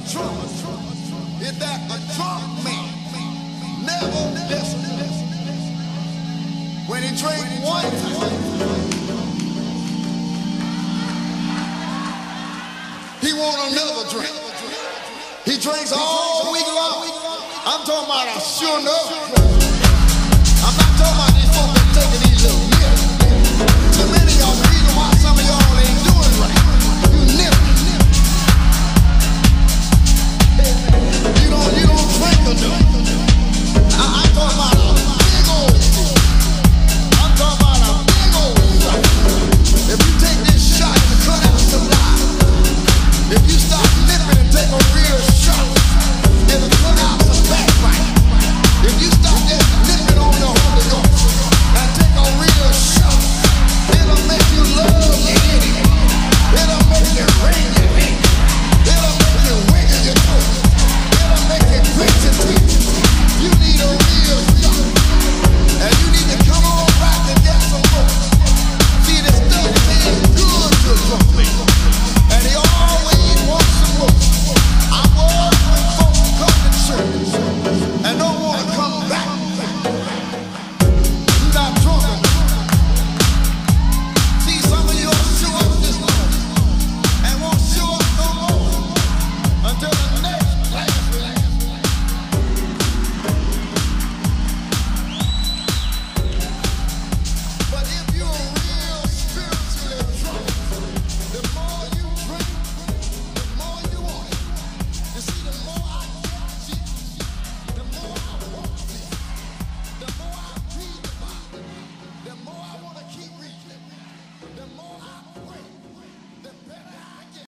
drunk is that a drunk man never listens. When he drinks one time, he want another drink. He drinks all week long. I'm talking about a sure enough. I'm not talking about these folks that taking these little nips. Too many of y'all, the reason why some of y'all ain't doing right, you nip. You don't drink enough. I'm talking about a big old shot. I'm talking about a big old shot. If you take this shot to cut out some lies, if you stop nipping and take a real shot, it'll cut out some backbite. If you stop just nipping on your Holy Ghost and take a real shot, it'll make you love your enemy. It'll make you rain your hate. It'll make you wiggle your toes. It'll make you grit your teeth. You need a real shot. And you need to come on back and get some more. See, this stuff is good to a drunk man. And he always wants some more. I'm worried when folks come to church and don't want to come back. You're not drunk enough. See, some of you will show up this morning and won't show up no more until the next class. But if you're real spiritually drunk, the more you drink, the more you want it. You see, the more I get Jesus, the more I want Jesus, the more I read the Bible, the more I want to keep reading, the more I pray.